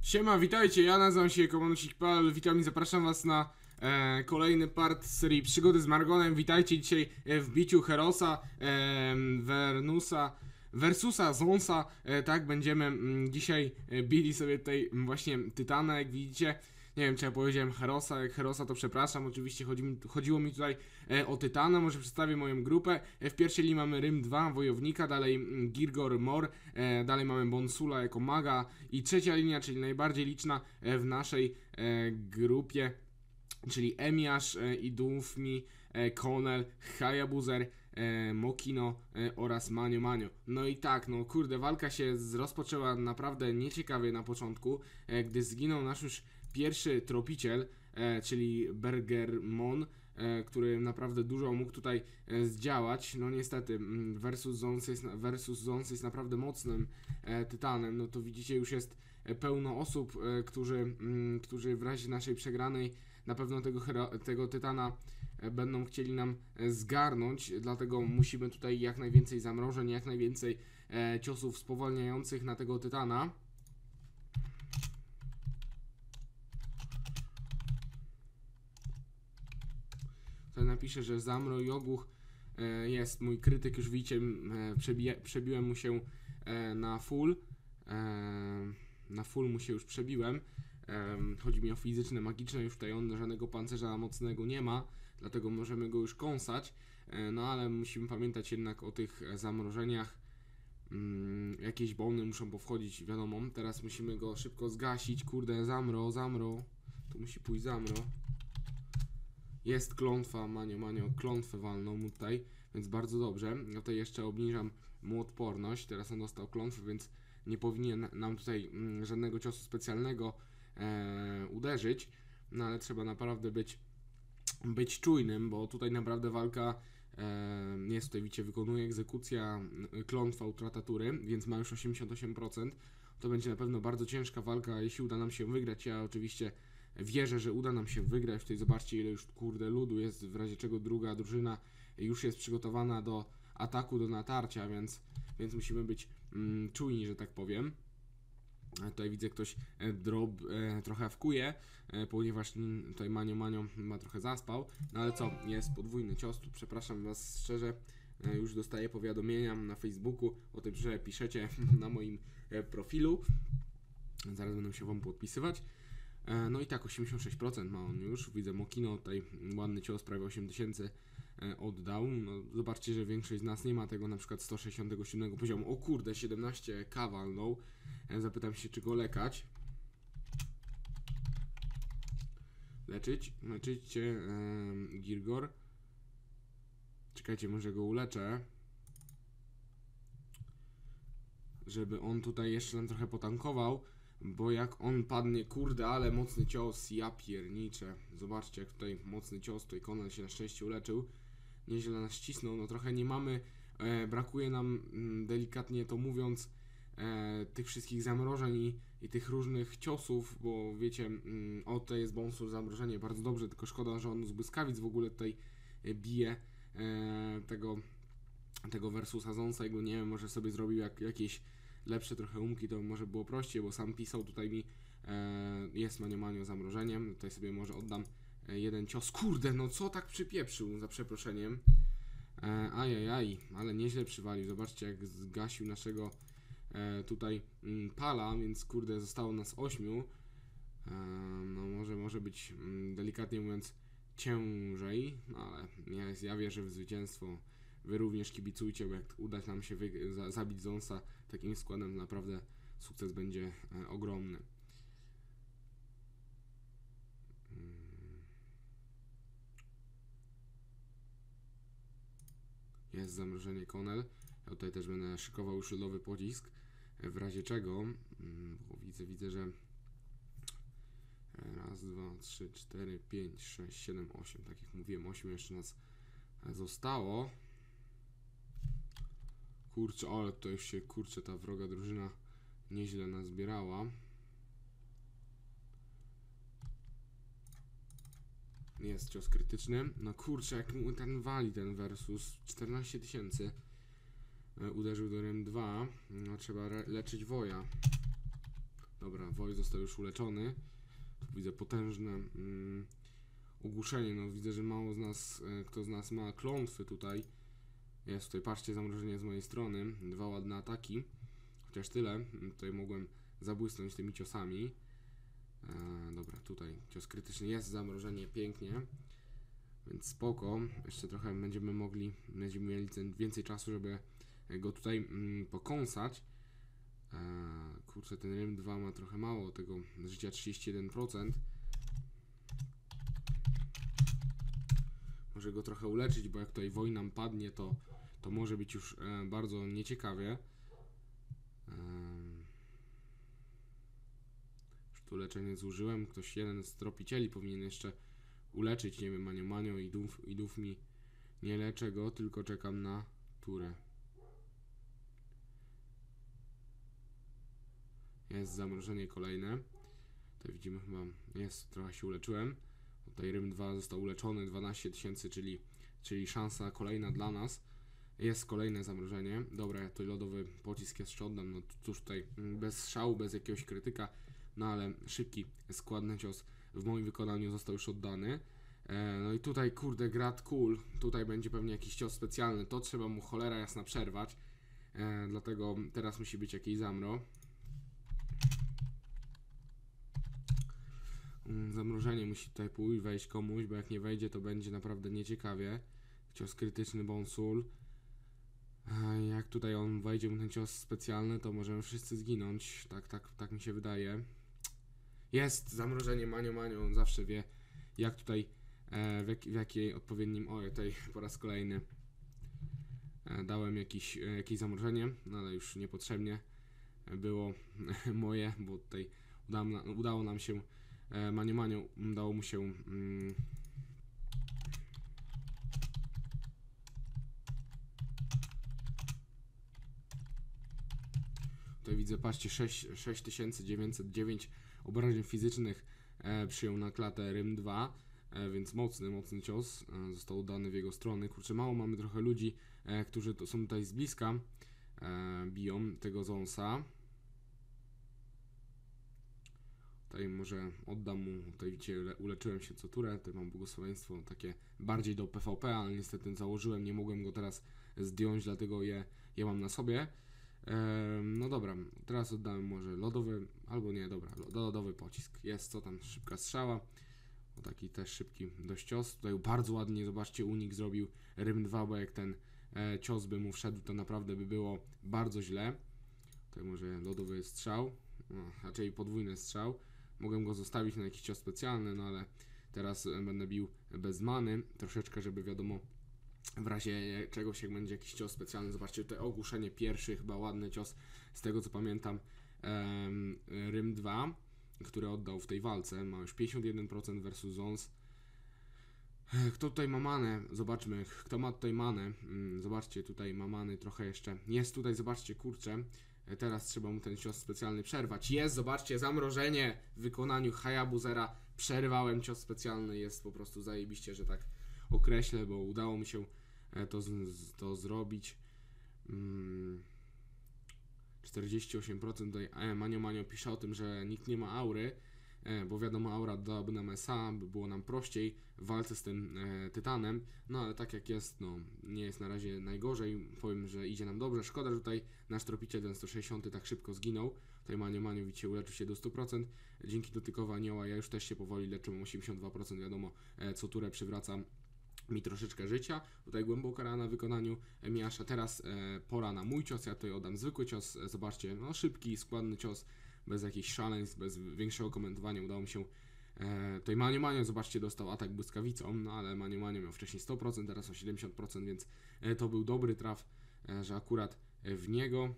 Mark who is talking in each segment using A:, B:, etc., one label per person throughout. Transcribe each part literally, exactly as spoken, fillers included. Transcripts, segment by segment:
A: Siema, witajcie, ja nazywam się Komanusik.pl, witam i zapraszam was na e, kolejny part serii Przygody z Margonem. Witajcie dzisiaj e, w biciu Herosa, e, Vernusa, Versusa, Zonsa. E, tak, będziemy m, dzisiaj e, bili sobie tutaj m, właśnie Tytana, jak widzicie. Nie wiem, czy ja powiedziałem Herosa, jak Herosa to przepraszam, oczywiście chodzi mi, chodziło mi tutaj e, o Tytana. Może przedstawię moją grupę. E, w pierwszej linii mamy Rym dwa, Wojownika, dalej mm, Girgor, Mor, e, dalej mamy Bonsula jako maga i trzecia linia, czyli najbardziej liczna e, w naszej e, grupie, czyli Emiasz, e, Idunfmi, e, Konel, Hayabuser, e, Mokino e, oraz Manio Manio. No i tak, no kurde, walka się z, rozpoczęła naprawdę nieciekawie na początku, e, gdy zginął nasz już pierwszy tropiciel, e, czyli Bergermon, e, który naprawdę dużo mógł tutaj e, zdziałać. No niestety, Versus Zons jest, Versus Zons jest naprawdę mocnym e, tytanem. No to widzicie, już jest e, pełno osób, e, którzy, m, którzy w razie naszej przegranej na pewno tego, tego tytana e, będą chcieli nam e, zgarnąć, dlatego musimy tutaj jak najwięcej zamrożeń, jak najwięcej e, ciosów spowalniających na tego tytana. Tutaj napiszę, że Zamro i Ogłuch e, jest mój krytyk, już widzicie, e, przebije, przebiłem mu się e, na full, e, na full mu się już przebiłem, e, chodzi mi o fizyczne, magiczne, już tutaj on żadnego pancerza mocnego nie ma, dlatego możemy go już kąsać, e, no ale musimy pamiętać jednak o tych zamrożeniach. Mm, jakieś bony muszą powchodzić, wiadomo. Teraz musimy go szybko zgasić, kurde, Zamro, Zamro, tu musi pójść Zamro. Jest klątwa, Manio Manio klątwę walną mu tutaj, więc bardzo dobrze. Ja tutaj jeszcze obniżam mu odporność, teraz on dostał klątwę, więc nie powinien nam tutaj mm, żadnego ciosu specjalnego e, uderzyć, no ale trzeba naprawdę być, być czujnym, bo tutaj naprawdę walka e, jest tutaj, widzicie, wykonuje egzekucja, klątwa, utrata tury, więc ma już osiemdziesiąt osiem procent. To będzie na pewno bardzo ciężka walka, jeśli uda nam się wygrać. Ja oczywiście wierzę, że uda nam się wygrać. Tutaj zobaczcie, ile już kurde ludu jest, w razie czego druga drużyna już jest przygotowana do ataku, do natarcia, więc, więc musimy być mm, czujni, że tak powiem. E, tutaj widzę, ktoś e, drop e, trochę wkuje, e, ponieważ mm, tutaj Manio Manio ma trochę zaspał, no ale co, jest podwójny cios, tu przepraszam was szczerze, e, już dostaję powiadomienia na Facebooku o tym, że piszecie na moim e, profilu, zaraz będę się wam podpisywać. No i tak, osiemdziesiąt sześć procent ma on już. Widzę Mokino, tutaj ładny cios, prawie osiem tysięcy oddał. No, zobaczcie, że większość z nas nie ma tego na przykład sto sześćdziesiątego siódmego poziomu. O kurde, siedemnaście ka walnął. Zapytam się, czy go lekać. Leczyć? Leczycie yy, Girgor. Czekajcie, może go uleczę. Żeby on tutaj jeszcze nam trochę potankował. Bo jak on padnie, kurde, ale mocny cios, ja pierniczę. Zobaczcie, jak tutaj mocny cios, tutaj Konel się na szczęście uleczył. Nieźle nas ścisnął, no trochę nie mamy, e, brakuje nam, m, delikatnie to mówiąc, e, tych wszystkich zamrożeń i, i tych różnych ciosów, bo wiecie, m, o, tutaj jest bonus zamrożenie, bardzo dobrze, tylko szkoda, że on z błyskawic w ogóle tutaj e, bije e, tego, tego Versusa Zonsa, jego nie wiem, może sobie zrobił jak, jakieś lepsze trochę umki, to może było prościej, bo sam pisał tutaj mi, e, jest Manio Manio zamrożeniem, tutaj sobie może oddam e, jeden cios, kurde, no co tak przypieprzył, za przeproszeniem, e, ajajaj, ale nieźle przywalił, zobaczcie jak zgasił naszego e, tutaj m, pala, więc kurde, zostało nas ośmiu, e, no może, może być m, delikatnie mówiąc ciężej, no ale ja, ja wierzę w zwycięstwo. Wy również kibicujcie, bo jak uda nam się za zabić Zonsa takim składem, naprawdę sukces będzie e, ogromny. Jest zamrożenie Konel. Ja tutaj też będę szykował już lodowy pocisk, e, w razie czego, mm, bo widzę, widzę, że raz, dwa, trzy, cztery, pięć, sześć, siedem, osiem, tak jak mówiłem, osiem jeszcze nas zostało. Kurczę, ale to już się, kurczę, ta wroga drużyna nieźle nazbierała. Jest cios krytyczny. No kurczę, jak mu ten wali ten Versus. czternaście tysięcy. Uderzył do Rym dwa. No trzeba leczyć Woja. Dobra, Woj został już uleczony. Tu widzę potężne mm, ogłuszenie. No widzę, że mało z nas, e, kto z nas ma klątwy tutaj. Jest tutaj, patrzcie, zamrożenie z mojej strony. Dwa ładne ataki. Chociaż tyle. Tutaj mogłem zabłysnąć tymi ciosami. E, dobra, tutaj cios krytyczny, jest zamrożenie, pięknie. Więc spoko. Jeszcze trochę będziemy mogli, będziemy mieli ten, więcej czasu, żeby go tutaj mm, pokąsać. E, kurczę, ten Rym dwa ma trochę mało tego życia, trzydzieści jeden procent. Może go trochę uleczyć, bo jak tutaj wojna padnie, to, to może być już e, bardzo nieciekawie. E, już tu leczenie zużyłem. Ktoś, jeden z tropicieli powinien jeszcze uleczyć, nie wiem, Manio Manio, idów, idów mi nie leczę go, tylko czekam na turę. Jest zamrożenie kolejne. Tutaj widzimy chyba, jest, trochę się uleczyłem. Tutaj Rym dwa został uleczony, dwanaście tysięcy, czyli, czyli szansa kolejna dla nas. Jest kolejne zamrożenie. Dobra, ja tutaj lodowy pocisk jeszcze oddam. No cóż, tutaj bez szału, bez jakiegoś krytyka, no ale szybki, składny cios w moim wykonaniu został już oddany. E, no i tutaj, kurde, Grad Cool. Tutaj będzie pewnie jakiś cios specjalny. To trzeba mu cholera jasna przerwać. E, dlatego teraz musi być jakiś zamro. Zamrożenie musi tutaj pójść, wejść komuś, bo jak nie wejdzie, to będzie naprawdę nieciekawie. Cios krytyczny Bonsul. Jak tutaj on wejdzie mu ten cios specjalny, to możemy wszyscy zginąć. Tak, tak, tak mi się wydaje. Jest zamrożenie, Manio Manio, on zawsze wie, jak tutaj, e, w, jak, w jakiej odpowiednim... O, tutaj po raz kolejny e, dałem jakiś, e, jakieś zamrożenie, no ale już niepotrzebnie było moje, bo tutaj udało, udało nam się E, Manio Manio, udało mu się mm, tutaj widzę, patrzcie, sześć tysięcy dziewięćset dziewięć obrażeń fizycznych e, przyjął na klatę Rym dwa, e, więc mocny, mocny cios e, został dany w jego stronę. Kurczę, mało mamy trochę ludzi, e, którzy to są tutaj z bliska, e, biją tego Zonsa. Tutaj może oddam mu, tutaj widzicie, uleczyłem się co turę, tutaj mam błogosławieństwo takie bardziej do P V P, ale niestety założyłem, nie mogłem go teraz zdjąć, dlatego je, je mam na sobie. Ehm, no dobra, teraz oddałem może lodowy, albo nie, dobra, lodowy pocisk. Jest, co tam, szybka strzała, o taki też szybki dość cios. Tutaj bardzo ładnie, zobaczcie, unik zrobił Rym dwa, bo jak ten e, cios by mu wszedł, to naprawdę by było bardzo źle. Tutaj może lodowy strzał, no, raczej podwójny strzał. Mogę go zostawić na jakiś cios specjalny, no ale teraz będę bił bez many, troszeczkę, żeby wiadomo, w razie czegoś, jak będzie jakiś cios specjalny. Zobaczcie, tutaj ogłuszenie pierwszy, chyba ładny cios, z tego co pamiętam, um, Rym dwa, który oddał w tej walce, ma już pięćdziesiąt jeden procent versus Zons. Kto tutaj ma manę? Zobaczmy, kto ma tutaj manę. Zobaczcie, tutaj ma many trochę jeszcze. Jest tutaj, zobaczcie, kurczę. Teraz trzeba mu ten cios specjalny przerwać. Jest, zobaczcie, zamrożenie w wykonaniu Hayabuzera. Przerwałem cios specjalny, jest po prostu zajebiście, że tak określę, bo udało mi się to, z, to zrobić. Hmm. czterdzieści osiem procent tutaj e, Manio Manio pisze o tym, że nikt nie ma aury, e, bo wiadomo, aura dałaby nam S A, by było nam prościej w walce z tym e, Tytanem, no ale tak jak jest, no nie jest na razie najgorzej, powiem, że idzie nam dobrze. Szkoda, że tutaj nasz tropiciel ten sto sześćdziesiąty tak szybko zginął. Tutaj Manio Manio, widzicie, uleczył się do stu procent, dzięki dotykowi anioła ja już też się powoli leczę, mam osiemdziesiąt dwa procent, wiadomo, e, co turę przywracam mi troszeczkę życia. Tutaj głęboka rana w wykonaniu Miasza. Teraz e, pora na mój cios. Ja tutaj oddam zwykły cios. E, zobaczcie, no szybki, składny cios, bez jakichś szaleństw, bez większego komentowania. Udało mi się e, tutaj Manio Manio, zobaczcie, dostał atak błyskawicą, no ale Manio Manio miał wcześniej sto procent, teraz o siedemdziesiąt procent, więc e, to był dobry traf, e, że akurat w niego.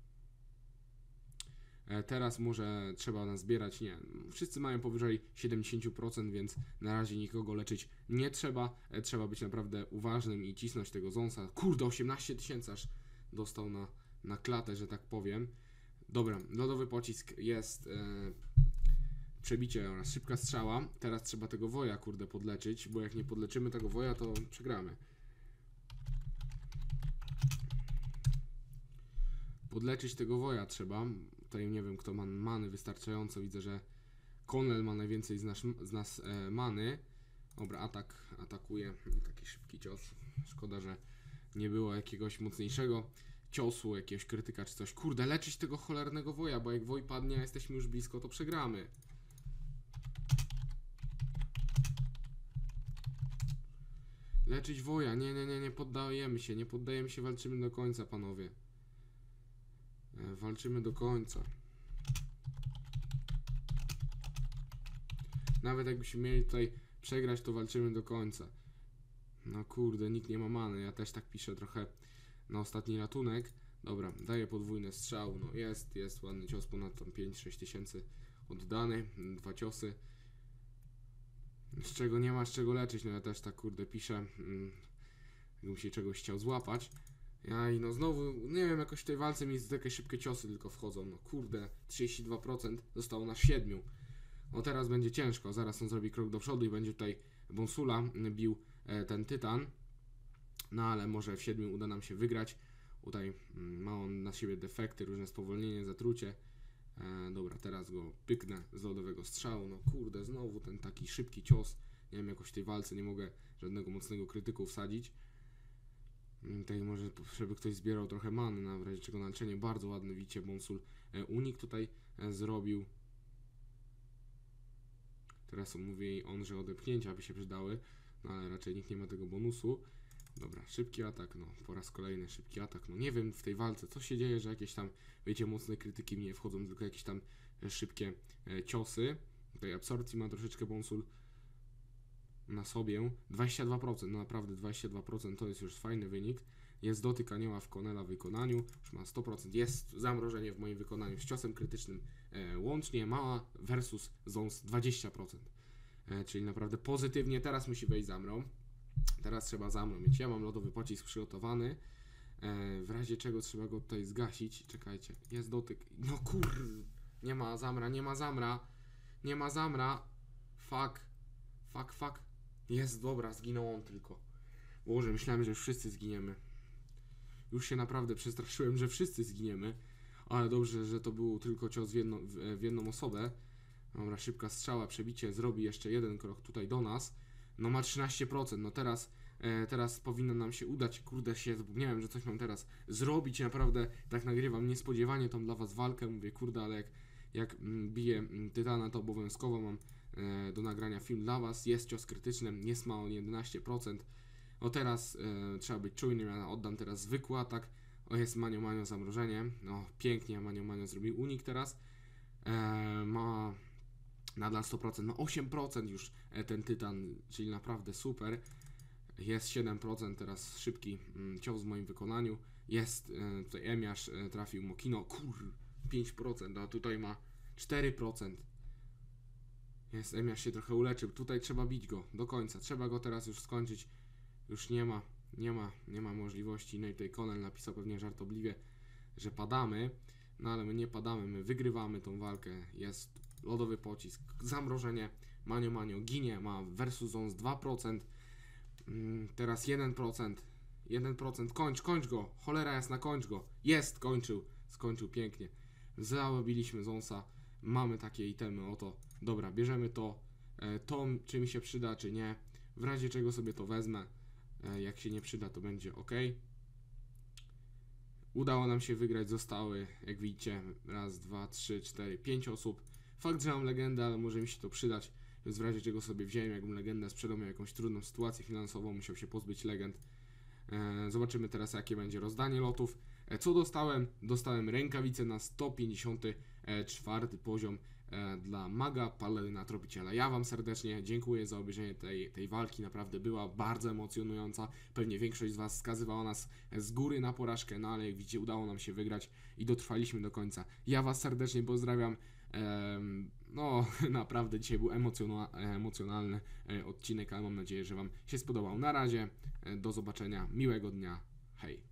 A: Teraz może trzeba nazbierać, nie, wszyscy mają powyżej siedemdziesiąt procent, więc na razie nikogo leczyć nie trzeba. Trzeba być naprawdę uważnym i cisnąć tego Zonsa. Kurde, osiemnaście tysięcy aż dostał na, na klatę, że tak powiem. Dobra, lodowy pocisk jest, e, przebicie oraz szybka strzała. Teraz trzeba tego woja, kurde, podleczyć, bo jak nie podleczymy tego woja, to przegramy. Podleczyć tego woja trzeba. Tutaj nie wiem, kto ma many wystarczająco. Widzę, że Konel ma najwięcej z nas, z nas e, many. Dobra, atak, atakuje. Taki szybki cios. Szkoda, że nie było jakiegoś mocniejszego ciosu, jakiegoś krytyka czy coś. Kurde, leczyć tego cholernego woja, bo jak woj padnie, a jesteśmy już blisko, to przegramy. Leczyć woja. Nie, nie, nie, nie poddajemy się. Nie poddajemy się, walczymy do końca, panowie. E, walczymy do końca. Nawet jakbyśmy mieli tutaj przegrać, to walczymy do końca. No kurde, nikt nie ma many. Ja też tak piszę trochę na ostatni ratunek. Dobra, daję podwójny strzał. No jest, jest ładny cios, ponad tam pięć sześć tysięcy oddany. Dwa ciosy. Z czego nie ma z czego leczyć. No ja też tak kurde piszę. Jakbym się czegoś chciał złapać. Ja i no znowu, nie wiem, jakoś w tej walce mi jakieś szybkie ciosy tylko wchodzą. No kurde, trzydzieści dwa procent zostało na siedmiu. No teraz będzie ciężko, zaraz on zrobi krok do przodu i będzie tutaj Bonsula bił e, ten Tytan. No ale może w siedmiu uda nam się wygrać. Tutaj mm, ma on na siebie defekty, różne spowolnienie, zatrucie. E, dobra, teraz go pyknę z lodowego strzału. No kurde, znowu ten taki szybki cios. Nie wiem, jakoś w tej walce nie mogę żadnego mocnego krytyku wsadzić. Tutaj może, żeby ktoś zbierał trochę many, na razie czego na leczenie. Bardzo ładny, widzicie, Bonsul e, unik tutaj e, zrobił. Teraz on mówi on, że odepchnięcia by się przydały, no ale raczej nikt nie ma tego bonusu. Dobra, szybki atak, no po raz kolejny szybki atak. No nie wiem w tej walce co się dzieje, że jakieś tam, wiecie, mocne krytyki mi nie wchodzą, tylko jakieś tam e, szybkie e, ciosy. Tutaj absorpcji ma troszeczkę Bonsul na sobie. dwadzieścia dwa procent, no naprawdę dwadzieścia dwa procent to jest już fajny wynik. Jest dotyk anioła w Konela w wykonaniu, już ma sto procent, jest zamrożenie w moim wykonaniu z ciosem krytycznym e, łącznie, mała versus Zons dwadzieścia procent, e, czyli naprawdę pozytywnie. Teraz musi wejść Zamro, teraz trzeba Zamro mieć. Ja mam lodowy pocisk przygotowany, e, w razie czego trzeba go tutaj zgasić. Czekajcie, jest dotyk, no kur... nie ma Zamra, nie ma Zamra, nie ma Zamra, fuck, fuck, fuck, jest, dobra, zginął on tylko. Boże, myślałem, że już wszyscy zginiemy. Już się naprawdę przestraszyłem, że wszyscy zginiemy. Ale dobrze, że to był tylko cios w, jedno, w, w jedną osobę. Dobra, szybka strzała, przebicie, zrobi jeszcze jeden krok tutaj do nas. No ma trzynaście procent, no teraz, e, teraz powinno nam się udać. Kurde, się zapomniałem, że coś mam teraz zrobić. Naprawdę tak nagrywam niespodziewanie tą dla was walkę. Mówię, kurde, ale jak, jak m, biję m, Tytana, to obowiązkowo mam e, do nagrania film dla was. Jest cios krytyczny, jest ma on jedenaście procent. No teraz e, trzeba być czujnym, ja oddam teraz zwykły atak. O, jest Manio Manio zamrożenie. No pięknie, Manio Manio zrobił unik teraz. E, ma nadal sto procent, ma osiem procent już e, ten Tytan, czyli naprawdę super. Jest siedem procent, teraz szybki mm, cios w moim wykonaniu. Jest e, tutaj Emiasz e, trafił Mokino, kur, pięć procent, a tutaj ma cztery procent. Jest, Emiasz się trochę uleczył, tutaj trzeba bić go do końca, trzeba go teraz już skończyć. Już nie ma, nie ma, nie ma możliwości. No i tutaj Konel napisał pewnie żartobliwie, że padamy, no ale my nie padamy, my wygrywamy tą walkę. Jest lodowy pocisk, zamrożenie, Manio Manio ginie, ma versus Zons dwa procent, mm, teraz jeden procent, jeden procent, kończ, kończ go, cholera jasna, kończ go, jest, kończył, skończył pięknie. Zabiliśmy Zonsa, mamy takie itemy, oto, dobra, bierzemy to, e, to czy mi się przyda, czy nie, w razie czego sobie to wezmę. Jak się nie przyda, to będzie ok. Udało nam się wygrać, zostały, jak widzicie, raz, dwa, trzy, cztery, pięć osób. Fakt, że mam legendę, ale może mi się to przydać, więc w razie czego sobie wziąłem, jakbym legendę sprzedał, miał jakąś trudną sytuację finansową, musiał się pozbyć legend. Zobaczymy teraz, jakie będzie rozdanie lotów. Co dostałem? Dostałem rękawice na sto pięćdziesiąty czwarty poziom dla maga, paleryna, tropiciela. Ja wam serdecznie dziękuję za obejrzenie tej, tej walki, naprawdę była bardzo emocjonująca. Pewnie większość z was skazywała nas z góry na porażkę, no ale jak widzicie, udało nam się wygrać i dotrwaliśmy do końca. Ja was serdecznie pozdrawiam. Ehm, no naprawdę dzisiaj był emocjonalny odcinek, ale mam nadzieję, że wam się spodobał. Na razie, do zobaczenia, miłego dnia, hej.